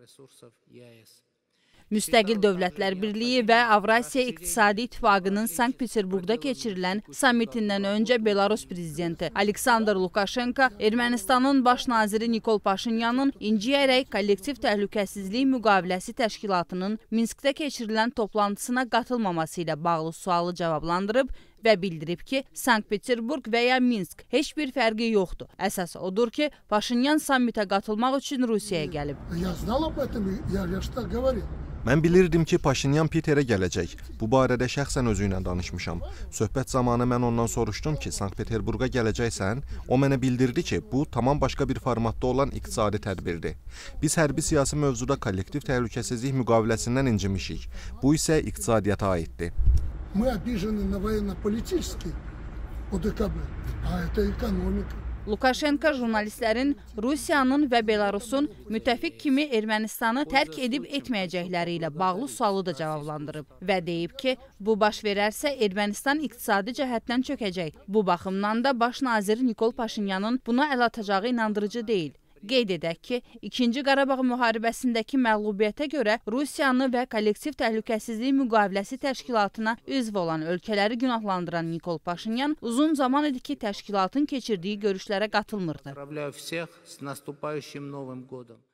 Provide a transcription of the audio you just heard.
Müstəqil Dövlətlər Birliyi və Avrasiya İqtisadi İttifaqının Sankt-Peterburqda keçirilən sammitindən öncə Belarus prezidenti Aleksandr Lukashenko Ermənistanın baş naziri Nikol Paşinyanın inciyərək Kollektiv Təhlükəsizlik Müqaviləsi Təşkilatının Minskdə keçirilən toplantısına qatılmaması ilə bağlı sualı cavablandırıb və bildirib ki, Sankt-Peterburq və ya Minsk heç bir fərqi yoxdur. Əsas odur ki, Paşinyan sammitə qatılmaq üçün Rusiyaya gəlib. Mən bilirdim ki, Paşinyan Piterə gələcək. Bu barədə şəxsən özü ilə danışmışam. Söhbət zamanı mən ondan soruşdum ki, Sankt-Peterburqa gələcəksən. O mənə bildirdi ki, bu tamam başqa bir formatda olan iqtisadi tədbirdir. Biz hərbi-siyasi mövzuda kollektiv təhlükəsizlik müqaviləsindən incimişik. Bu isə iqtisadiyyata aiddir. Мы обижены на военно-политический ОДКБ, а это экономика. Lukashenko jurnalistlərin Rusiyanın və Belarusun müttəfiq kimi Ermənistanı tərk edib etməyəcəkləri ilə bağlı sualı da cavablandırıb və deyib ki, bu baş verərsə Ermənistan iqtisadi cəhətdən çökəcək. Bu baxımdan da baş nazir Nikol Paşinyanın buna əl atacağı inandırıcı deyil. Qeyd edək ki, 2-ci Qarabağ müharibəsindəki məğlubiyyətə görə Rusiyanı və Kollektiv Təhlükəsizlik Müqaviləsi Təşkilatına üzv olan ölkələri günahlandıran Nikol Paşinyan uzun zaman idi ki, təşkilatın keçirdiyi görüşlərə qatılmırdı.